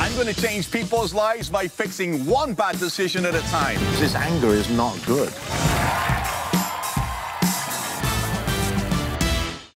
I'm going to change people's lives by fixing one bad decision at a time. This anger is not good.